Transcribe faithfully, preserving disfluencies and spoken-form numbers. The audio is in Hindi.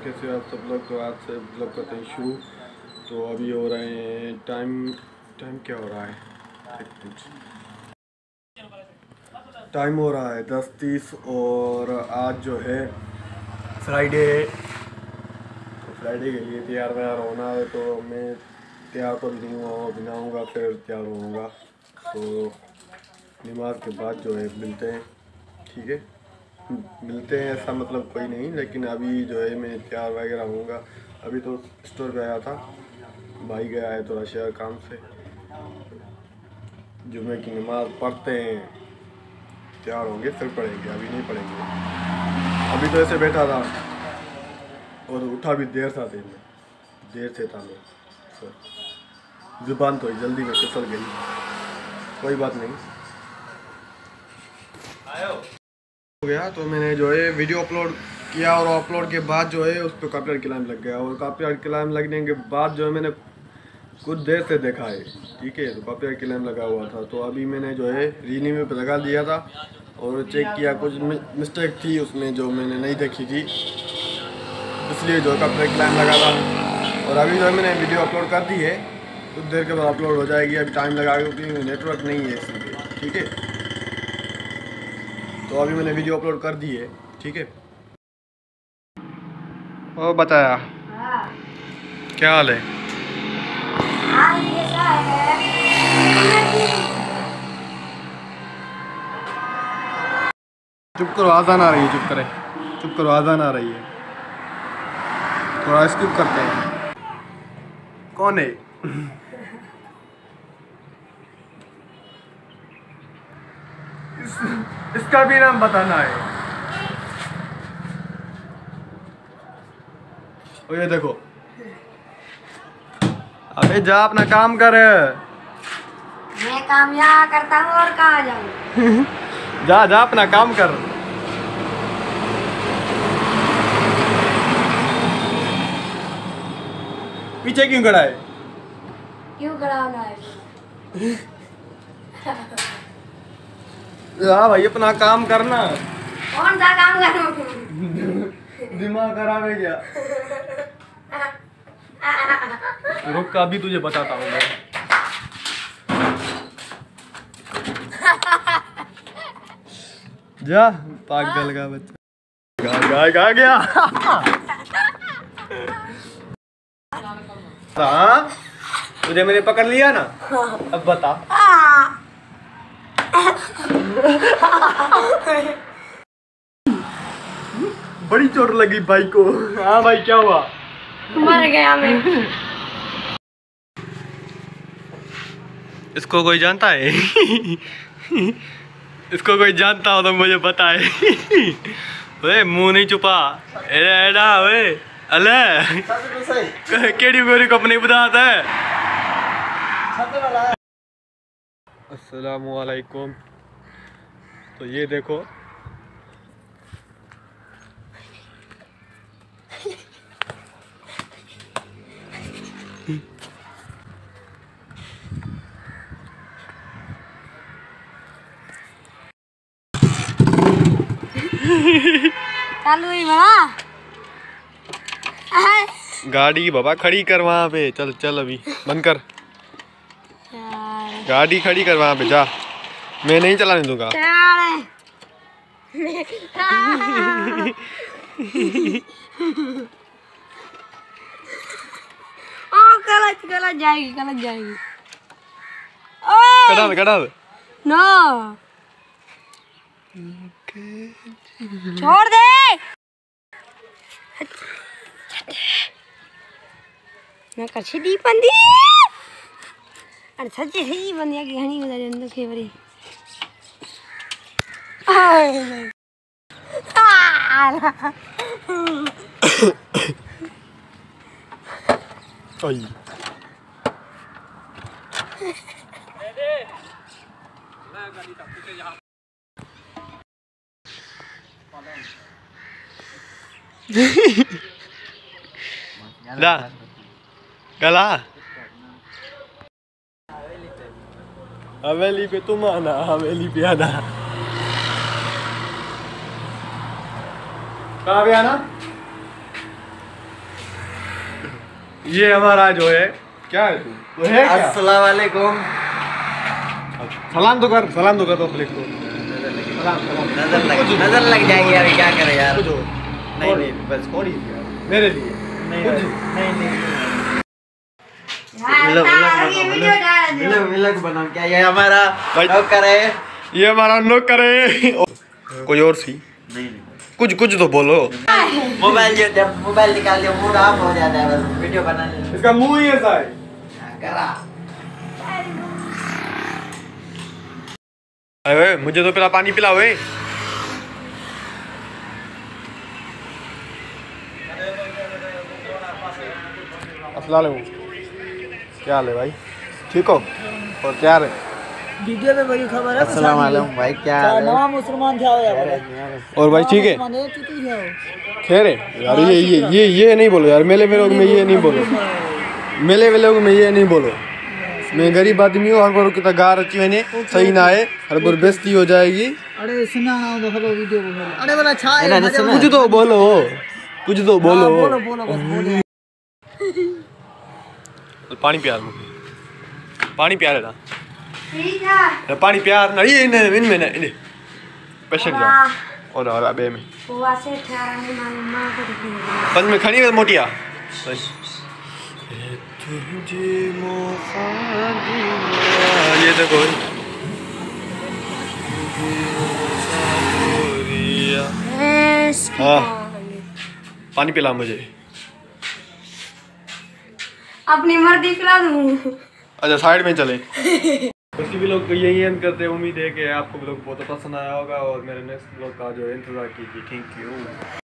कैसे आप सब लोग। तो आज से ब्लॉग करते हैं शुरू। तो अभी हो रहे हैं टाइम टाइम क्या हो रहा है, टाइम हो रहा है दस तीस और आज जो है फ्राइडे है। तो फ्राइडे के लिए तैयार व्यार होना है। तो मैं तैयार तो नहीं हुआ, बनाऊँगा फिर तैयार होऊंगा। तो नमाज के बाद जो है मिलते हैं, ठीक है। मिलते हैं ऐसा मतलब कोई नहीं, लेकिन अभी जो है मैं तैयार वगैरह होऊंगा। अभी तो स्टोर पे आया था, भाई गया है थोड़ा शहर काम से। जुम्मे की नमाज पढ़ते हैं, तैयार होंगे फिर पढ़ेंगे, अभी नहीं पढ़ेंगे। अभी तो ऐसे बैठा था और उठा भी देर था, देर में देर से था मैं, तो जुबान तो जल्दी में फिसल गई। कोई बात नहीं, हो गया। तो मैंने जो है वीडियो अपलोड किया और अपलोड के बाद जो है उस पर कॉपीराइट क्लेम लग गया। और कॉपीराइट क्लेम लगने के बाद जो है मैंने कुछ देर से देखा है, ठीक है। तो कॉपीराइट क्लेम लगा हुआ था, तो अभी मैंने जो है रीन्यू पे लगा दिया था और चेक किया, कुछ मिस्टेक थी उसमें जो मैंने नहीं देखी थी, इसलिए जो है कॉपीराइट क्लेम लगा था। और अभी जो है मैंने वीडियो अपलोड कर दी है, कुछ देर के बाद अपलोड हो जाएगी। अभी टाइम लगा क्योंकि नेटवर्क नहीं है इसलिए, ठीक है। तो अभी मैंने वीडियो अपलोड कर दी है, ठीक है। ओ बताया क्या हाल है? चुप करो, आज़ान आ रही है। चुप करे, चुप करो, आज़ान आ रही है। थोड़ा स्किप करते हैं। कौन है? इस, इसका भी नाम बताना है। ओ ये देखो, अबे जा अपना काम कर। मैं काम यहाँ करता हूँ और कहाँ जाऊँ? जा जा अपना काम कर। पीछे क्यों खड़ा है? क्यों खड़ा होना है? हाँ भाई अपना काम करना। कौन सा काम करूँ? दिमाग खराब है क्या? रुक का अभी तुझे बताता हूँ मैं। जा पागल का बच्चा, गा गा गा गया। हाँ तुझे मैंने पकड़ लिया ना, अब बता। बड़ी चोट लगी भाई को। हाँ भाई क्या हुआ? मर गया मैं। इसको कोई जानता है? इसको कोई जानता हो तो मुझे बताए। वे मुंह नहीं छुपा। एडा एडा वे अले केडी गोरी को अपनी बताता है। अस्सलामु अलैकुम। तो ये देखो, चालू ही बना गाड़ी बाबा खड़ी कर वहाँ पे। चल चल अभी बंद कर गाड़ी, खड़ी कर वहाँ पे। जा, मैं नहीं चलाने दूंगा। ओ गलत गलत जाएगी, गलत जाएगी। कटा दे, कटा दे। नो छोड़ दे। मैं कच्छी दी बंदी। अरे सच्ची सही बंदिया की घनी उधर अंदर खेवरी। आई ला गला हवेली पे तुम आना, हवेली पे आना। कहाँ पे आना? ये हमारा जो है क्या है तू तो है क्या? अस्सलाम वालेकुम। सलाम तो कर सलाम तो कर तो पब्लिक को सलाम सलाम नजर लग नजर लग जाएगी यार, क्या करे यार। कुछ हो नहीं नहीं बस थोड़ी मेरे लिए नहीं कुछ नहीं नहीं यार मिलो तारा, मिलो ये वीडियो डाल दो। मिलो मिलो बनाओ क्या ये हमारा भाई- नौकर है। ये हमारा नौकर है। कोई और सी नहीं नहीं कुछ कुछ तो बोलो। मोबाइल जो जब मोबाइल निकाल लिया मूड ऑफ हो जाता है, बस वीडियो बनाने में। इसका मुंह ही ऐसा है। करा अरे मुझे तो पिला पानी पिला हुए। अस्सलाम वालेकुम, क्या हाल है भाई? ठीक हो? और क्या है? वीडियो में बड़ी खबर है। अस्सलाम वालेकुम भाई, क्या हाल है? नवा मुसलमान थे हो यार। और भाई ठीक है? खैर है यार, ये ये ये ये नहीं बोलो यार, मेले वेलोग में ये नहीं बोलो, मेले वेलोग में ये नहीं बोलो। मैं गरीब आदमी हूँ, हर बार कितना गार अच्छी मैंने सही ना है, हर बार बेइज्जती हो जाएगी। अरे सुना ना तो हेलो वीडियो बोलो। अरे वाला छा है ना, ना, सुना। कुछ तो बोलो, कुछ तो बोलो। बोलो बोलो बस बोलो। पानी प्यार मुझे, पानी प्यार है ना, ठीक है पानी प्यार ना ये इन्हें इनमें ना इन्हें पेशेंट जा और और अबे में वो ऐसे ठहरा है मां मां को दिखेगा। पंज में खनी मोटिया तुझे मौका दिया, ये देखो हाँ पानी पिला मुझे, अपनी मर्जी पिला दूं। अच्छा साइड में चले। उसकी भी लोग तो यही एंड करते हैं, उम्मीद है कि आपको भी लोग बहुत पसंद आया होगा और मेरे नेक्स्ट ब्लॉग का जो इंतज़ार कीजिए। Thank you.